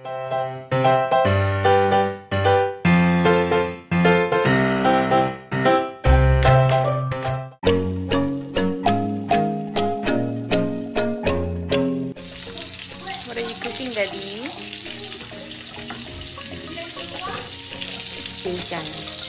What are you cooking, Daddy? Bacon.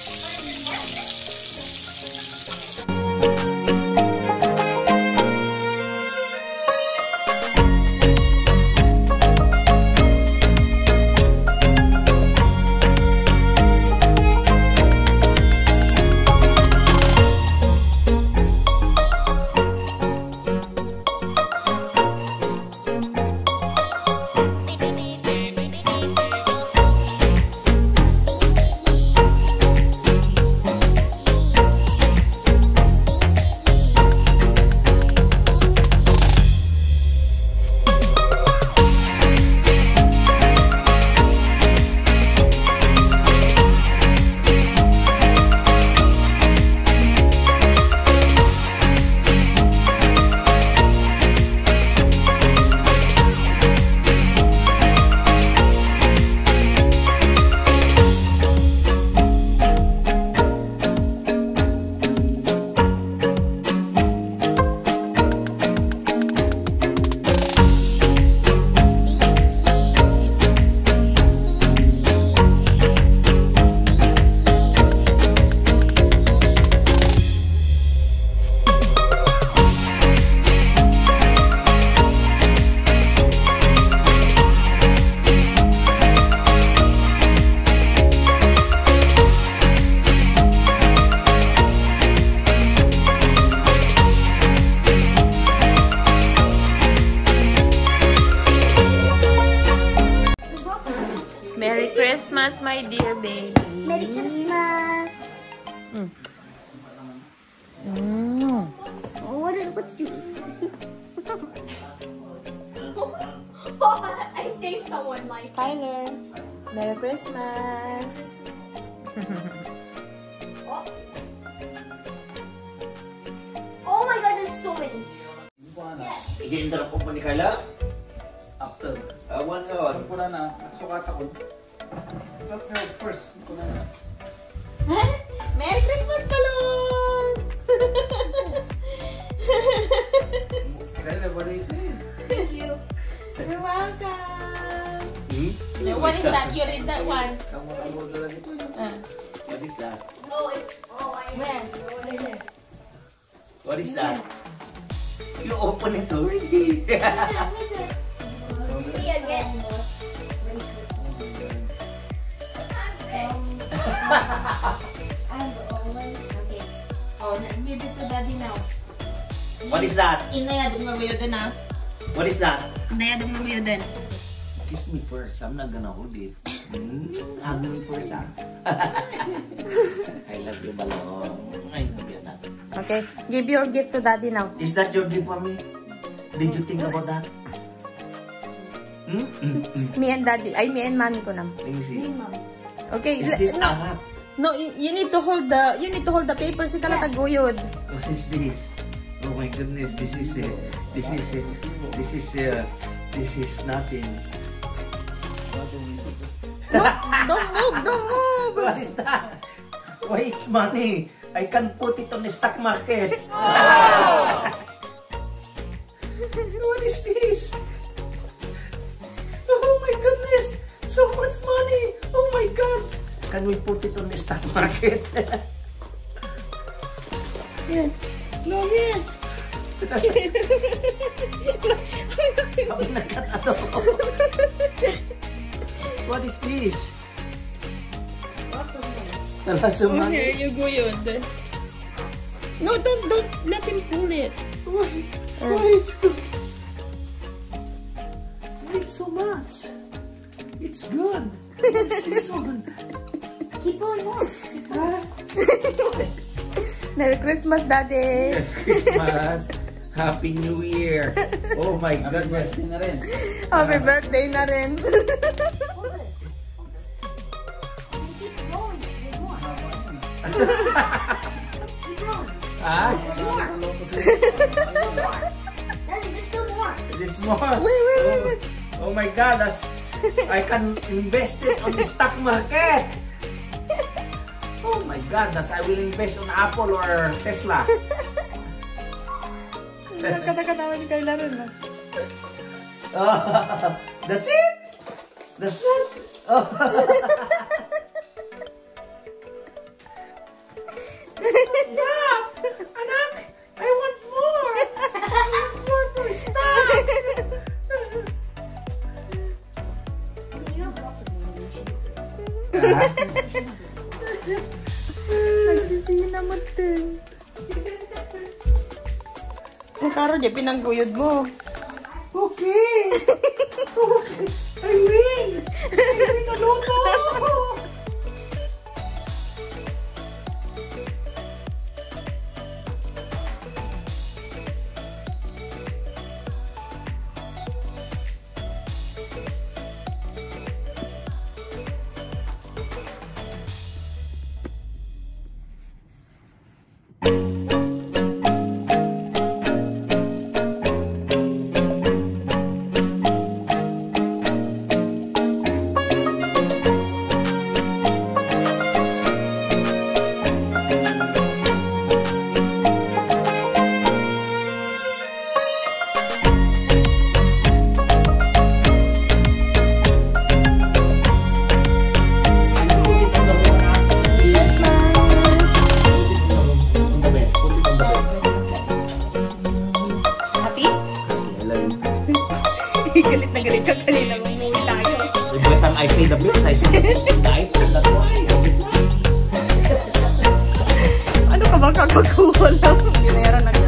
Merry Christmas, my dear baby. Merry Christmas. What's you? I saved someone like Tyler, Merry Christmas. Oh my God, there's so many. I-indra po po ni Carla? After. Awan ka, wag po na. Sukat ako. First, po na. Merry Christmas, balloon! Carla, what is it? Thank you. You're welcome. What is that? You read that one. Kamu lagi ito. What is that? Oh, it's Where? What is it? What is that? You open it already. See again. Okay. Oh, give it to Daddy now. What is that? Inayadong nga guyo din, ah. What is that? Inayadong nga guyo din. Kiss me first. I'm not gonna hold it. Hug me first, ah. I love you, balong. I love you, that. Okay, give your gift to Daddy now. Is that your gift for me? Did you think about that? Me and Daddy. Ay, me and Mommy ko na. Let me see. Okay, Is this no. ahap? No, you need to hold the paper si kalataguyod. What is this? Oh my goodness, this is nothing. No, don't move. What is that? Why, it's money. I can put it on the stock market. What is this? Oh my goodness, so much money. Oh my God. Can we put it on the stock market? Yan. No, yan. What is this? Lots of money. Lots of money. Here you go yun. No, don't let him pull it. Why so much? It's good. What's this one? Keep pulling more. Merry Christmas, Daddy. Merry Christmas. Happy New Year. Oh my goodness. Happy birthday na rin. Hold it. Keep going. There's more. Keep going. Ah? There's more. There's still more. There's still more. There's more. Wait. Oh my God, I can invest it on the stock market. Oh my God, that's I will invest on Apple or Tesla. Kata-katawa ni Kayla rin na. That's it? That's it? Oh. Enough! Anak! I want more! I want more for stock! You have lots of motivation. Nagsisina mo din. Ang karo dyan, pinangguyod mo. Okay! Okay! I win! I win a loto! Galit na galit ka kanina. Umuwi tayo. So by the time I pay the bills, I should die for that one. Ano ka ba? Kagpagkuha lang. Ginera na